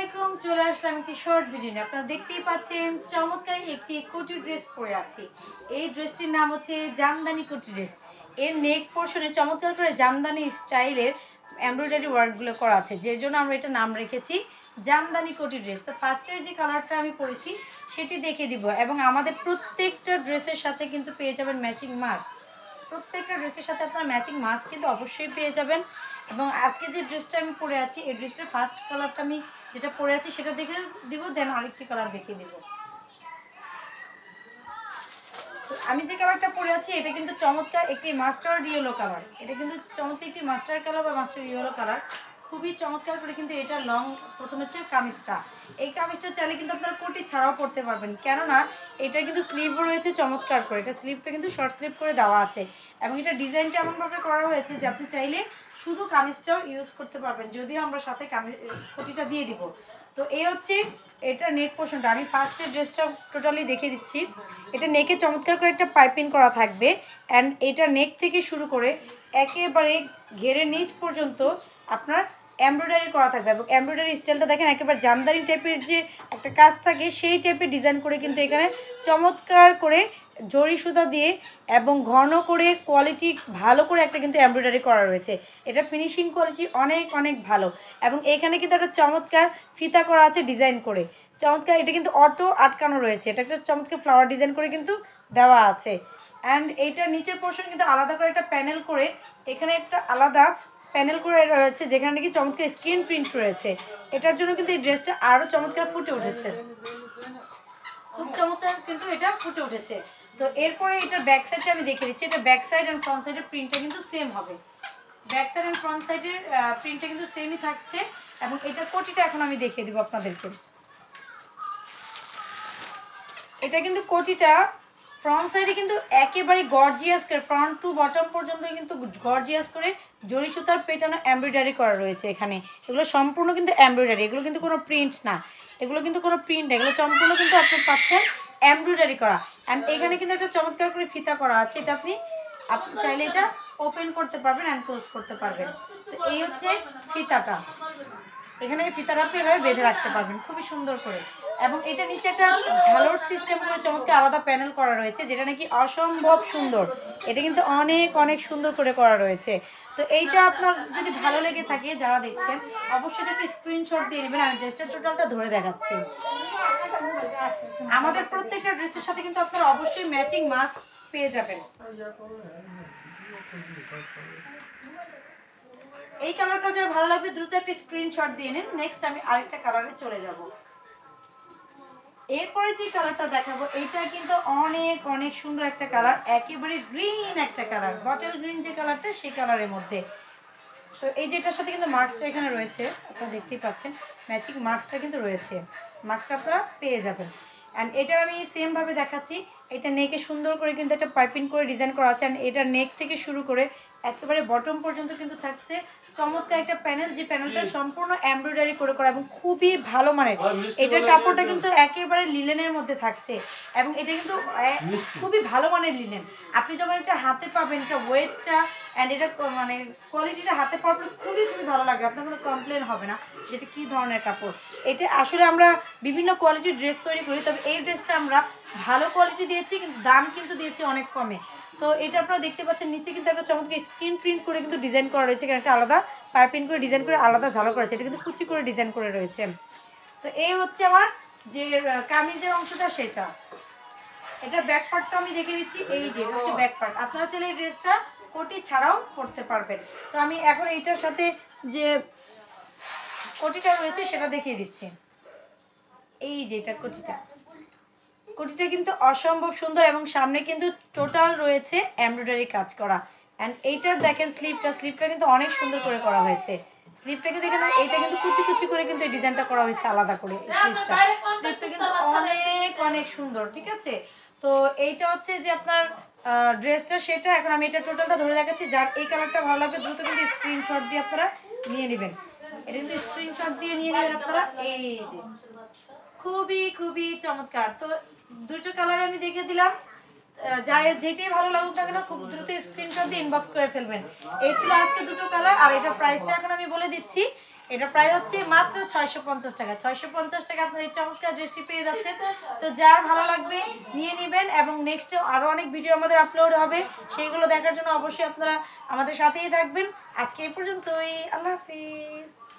আলাইকুম, চলে আসলাম একটি শর্ট ভিডিও নিয়ে। আপনারা দেখতেই পাচ্ছেন চমৎকার একটি কোটি ড্রেস পরে আছি। এই ড্রেসটির নাম হচ্ছে জামদানি কোটি ড্রেস। এর নেক পোর্শনে চমৎকার করে জামদানি স্টাইলের এমব্রয়ডারি ওয়ার্কগুলো করা আছে, যে জন্য আমরা এটা নাম রেখেছি জামদানি কোটি ড্রেস। তো ফার্স্টে যে কালারটা আমি পরেছি সেটি দেখে দিব, এবং আমাদের প্রত্যেকটা ড্রেসের সাথে কিন্তু পেয়ে যাবেন ম্যাচিং মাস্ক। প্রত্যেকটা ড্রেসের সাথে আপনারা ম্যাচিং মাস্ক কিন্তু অবশ্যই পেয়ে যাবেন। এবং আজকে যে ড্রেসটা আমি পরে আছি, এই ড্রেসটার ফার্স্ট কালারটা আমি যেটা পরে আছি সেটা দেখে দিব, দেন আরেকটি কালার দেখিয়ে দিব। তো আমি যে কালারটা পরে আছি এটা কিন্তু চমৎকার একটি মাস্টার্ড ইয়েলো কালার। এটা কিন্তু চমৎকার একটি মাস্টার্ড কালার বা মাস্টার্ড ইয়েলো কালার, খুবই চমৎকার করে কিন্তু এটা লং। প্রথমে হচ্ছে কামিজটা, এই কামিজটা চাইলে কিন্তু আপনারা কোটি ছাড়াও পরতে পারবেন, কেননা এটা কিন্তু স্লিভও রয়েছে চমৎকার করে। এটা স্লিভটা কিন্তু শর্ট স্লিভ করে দেওয়া আছে, এবং এটা ডিজাইনটা এমনভাবে করা হয়েছে যে আপনি চাইলে শুধু কামিজটাও ইউজ করতে পারবেন, যদিও আমরা সাথে কোটিটা দিয়ে দিব। তো এই হচ্ছে এটা নেক পোর্শনটা। আমি ফার্স্টে ড্রেসটা টোটালি দেখে দিচ্ছি। এটা নেকে চমৎকার করে একটা পাইপিং করা থাকবে, অ্যান্ড এটা নেক থেকে শুরু করে একেবারে ঘেরের নিচ পর্যন্ত আপনার এমব্রয়ডারি করা থাকবে। এবং এমব্রয়ডারি স্টাইলটা দেখেন, একেবারে জামদানি টাইপের যে একটা কাজ থাকে সেই টাইপের ডিজাইন করে কিন্তু এখানে চমৎকার করে জরি সুতা দিয়ে এবং ঘন করে কোয়ালিটি ভালো করে একটা কিন্তু এমব্রয়ডারি করা রয়েছে। এটা ফিনিশিং কোয়ালিটি অনেক অনেক ভালো। এবং এখানে কিন্তু একটা চমৎকার ফিতা করা আছে ডিজাইন করে চমৎকার। এটা কিন্তু অটো আটকানো রয়েছে, এটা একটা চমৎকার ফ্লাওয়ার ডিজাইন করে কিন্তু দেওয়া আছে। অ্যান্ড এইটার নিচের পোর্শন কিন্তু আলাদা করে একটা প্যানেল করে, এখানে একটা আলাদা প্যানেল করে রয়েছে যেখানে নাকি চমৎকার স্ক্রিন প্রিন্ট রয়েছে। এটার জন্য কিন্তু এই ড্রেসটা আরও চমৎকার ফুটে উঠেছে, খুব চমৎকার কিন্তু এটা ফুটে উঠেছে। তো এরপরে এটার ব্যাক সাইডটা আমি দেখিয়ে দিচ্ছি। এটা ব্যাক সাইড অ্যান্ড ফ্রন্ট সাইডের প্রিন্টটা কিন্তু সেম হবে। ব্যাক সাইড অ্যান্ড ফ্রন্ট সাইডের প্রিন্টটা কিন্তু সেমই থাকছে। এবং এটার কোটিটা এখন আমি দেখিয়ে দিব আপনাদেরকে। এটা কিন্তু কোটিটা ফ্রন্ট সাইডে কিন্তু একেবারে গর্জিয়াস করে ফ্রন্ট টু বটম পর্যন্ত কিন্তু গর্জিয়াস করে জরি সুতার পেটানো এমব্রয়ডারি করা রয়েছে। এখানে এগুলো সম্পূর্ণ কিন্তু এমব্রয়ডারি, এগুলো কিন্তু কোনো প্রিন্ট না, এগুলো কিন্তু কোনো প্রিন্ট, এগুলো সম্পূর্ণ কিন্তু আপনি পাচ্ছেন এমব্রয়ডারি করা। অ্যান্ড এখানে কিন্তু একটা চমৎকার করে ফিতা করা আছে, এটা আপনি চাইলে এটা ওপেন করতে পারবেন অ্যান্ড ক্লোজ করতে পারবেন। তো এই হচ্ছে ফিতাটা, এখানে ফিতাটা আপনি এভাবে বেঁধে রাখতে পারবেন খুবই সুন্দর করে। এবং এটা নিচে একটা ঝালর সিস্টেম করে চমৎকার আলাদা প্যানেল করা রয়েছে, যেটা নাকি অসম্ভব সুন্দর। এটা কিন্তু অনেক অনেক সুন্দর করে করা রয়েছে। তো এইটা আপনার যদি ভালো লেগে থাকে, যারা দেখছেন অবশ্যই একটা স্ক্রিনশট দিয়ে নেবেন। আমি ড্রেসটার টোটালটা ধরে দেখাচ্ছি। আমাদের প্রত্যেকটা ড্রেসের সাথে কিন্তু আপনারা অবশ্যই ম্যাচিং মাস্ক পেয়ে যাবেন। এই কালারটা যার ভালো লাগবে দ্রুত একটা স্ক্রিনশট দিয়ে নিন। নেক্সট আমি আরেকটা কালারে চলে যাব। এরপরে যে কালারটা দেখাবো এইটা কিন্তু অনেক অনেক সুন্দর একটা কালার, একেবারে গ্রিন একটা কালার, বটল গ্রিন যে কালারটা সেই কালারের মধ্যে। তো এই যেটার সাথে কিন্তু মাস্কটা এখানে রয়েছে, আপনারা দেখতেই পাচ্ছেন ম্যাচিং মাস্কটা কিন্তু রয়েছে, মাস্কটা আপনারা পেয়ে যাবেন। অ্যান্ড এটার আমি সেমভাবে দেখাচ্ছি। এটা নেকে সুন্দর করে কিন্তু একটা পাইপিং করে ডিজাইন করা আছে। অ্যান্ড এটা নেক থেকে শুরু করে একেবারে বটম পর্যন্ত কিন্তু থাকছে চমৎকার একটা প্যানেল, যে প্যানেলটা সম্পূর্ণ এমব্রয়ডারি করে করা এবং খুবই ভালো মানের। এটার কাপড়টা কিন্তু একেবারে লিলেনের মধ্যে থাকছে, এবং এটা কিন্তু খুবই ভালো মানের লিলেন। আপনি যখন এটা হাতে পাবেন, এটা ওয়েটটা অ্যান্ড এটা মানে কোয়ালিটিটা হাতে পাবেন খুবই খুবই ভালো লাগে, আপনার কোনো কমপ্লেন হবে না যেটা কী ধরনের কাপড়। এটা আসলে আমরা বিভিন্ন কোয়ালিটির ড্রেস তৈরি করি, তবে এই ড্রেসটা আমরা ভালো কোয়ালিটি দিয়েছি, কিন্তু দাম কিন্তু দিয়েছি অনেক কমে। তো এটা আপনারা দেখতে পাচ্ছেন নিচে কিন্তু একটা চমৎকার স্ক্রিন প্রিন্ট করে কিন্তু ডিজাইন করা রয়েছে, এখানে একটা আলাদা পাইপিং করে ডিজাইন করে আলাদা ঝালো করা আছে, এটা কিন্তু কুচি করে ডিজাইন করে রয়েছে। তো এই হচ্ছে আমার যে কামিজের অংশটা সেটা। এটা ব্যাক পার্টটা আমি দেখে দিচ্ছি। এই যে হচ্ছে ব্যাক পার্ট, আপনারা চাইলে এই ড্রেসটা কোটি ছাড়াও করতে পারবেন। তো আমি এখন এইটার সাথে যে কোটিটা রয়েছে সেটা দেখিয়ে দিচ্ছি। এই যে এটা কোটিটা কিন্তু অসম্ভব সুন্দর, এবং সামনে কিন্তু টোটাল রয়েছে এমব্রয়ডারি কাজ করা। অ্যান্ড এইটার দেখেন স্লিপটা কিন্তু অনেক সুন্দর করে করা হয়েছে। স্লিপটাকে দেখেন, এইটা কিন্তু কুচি কুচি করে কিন্তু এই ডিজাইনটা করা হয়েছে আলাদা করে। স্লিপটা কিন্তু অনেক অনেক সুন্দর, ঠিক আছে। তো এইটা হচ্ছে যে আপনার ড্রেসটা সেটা। এখন আমি এটা টোটালটা ধরে দেখাচ্ছি, যার এই কালারটা ভালো লাগবে দ্রুত কিন্তু স্ক্রিনশট দিয়ে আপনারা নিয়ে নেবেন। এটা কিন্তু স্ক্রিনশট দিয়ে নিয়ে নেবেন আপনারা। এই যে খুবই খুবই চমৎকার। তো দুটো কালারে আমি দেখে দিলাম, যার যেটাই ভালো লাগুক না কেন খুব দ্রুত স্ক্রিনশট দিয়ে ইনবক্স করে ফেলবেন। এই ছিল আজকে দুটো কালার। আর এটা প্রাইসটা এখন আমি বলে দিচ্ছি। এটা প্রায় হচ্ছে মাত্র 650 টাকা। 650 টাকা আপনার এই চমৎকার ড্রেসটি পেয়ে যাচ্ছেন। তো যার ভালো লাগবে নিয়ে নেবেন, এবং নেক্সটে আরও অনেক ভিডিও আমাদের আপলোড হবে, সেইগুলো দেখার জন্য অবশ্যই আপনারা আমাদের সাথেই থাকবেন। আজকে এই পর্যন্তই, আল্লাহ হাফিজ।